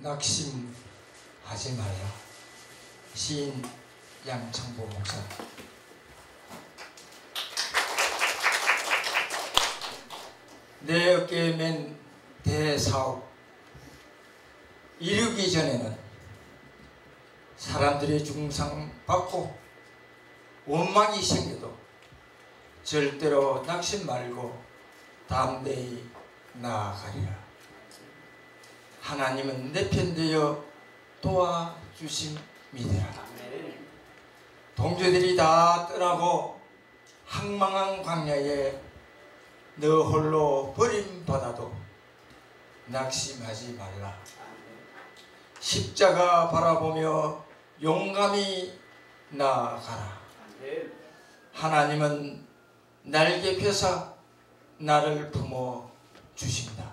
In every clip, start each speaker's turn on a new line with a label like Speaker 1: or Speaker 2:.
Speaker 1: 낙심하지 말라. 시인 양창보 목사. 내 어깨에 맨 대사업 이루기 전에는 사람들의 중상받고 원망이 생겨도 절대로 낙심 말고 담대히 나아가리라. 하나님은 내 편 되어 도와주심이되라. 동료들이 다 떠나고 황망한 광야에 너 홀로 버림받아도 낙심하지 말라. 십자가 바라보며 용감히 나아가라. 하나님은 날개 펴사 나를 품어 주신다.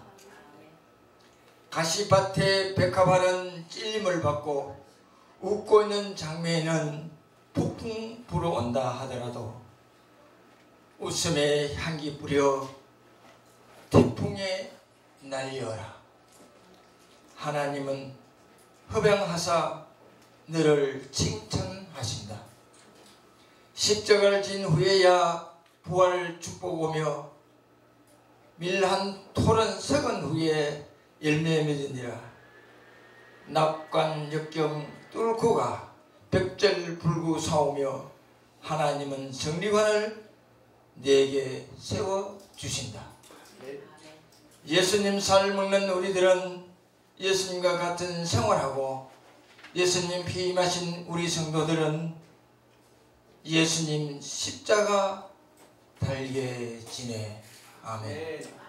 Speaker 1: 가시밭에 백합화는 찔림을 받고 웃고 있는 장면에는 폭풍 불어온다 하더라도 웃음에 향기 뿌려 태풍에 날려라. 하나님은 허병하사 너를 칭찬하신다. 십자가를 진 후에야 부활 축복오며 밀한 톨은 썩은 후에 열매 맺으니라. 낙관 역경 뚫고 가 벽절불구 사오며 하나님은 정리관을 내게 세워주신다. 예수님 살 먹는 우리들은 예수님과 같은 생활하고 예수님 피 마신 우리 성도들은 예수님 십자가 달게 지내. 아멘.